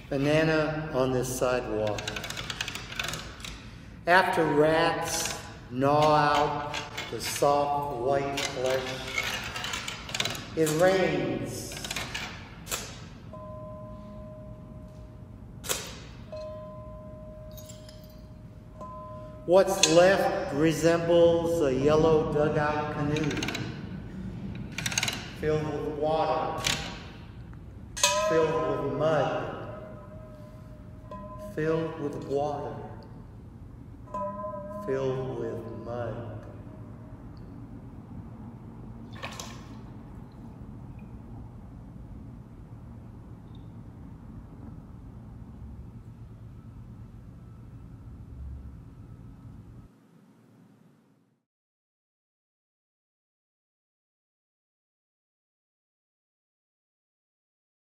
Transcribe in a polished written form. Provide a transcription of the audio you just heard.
Banana on this sidewalk. After rats gnaw out the soft white flesh, it rains. What's left resembles a yellow dugout canoe filled with water, filled with mud, filled with water, filled with mud.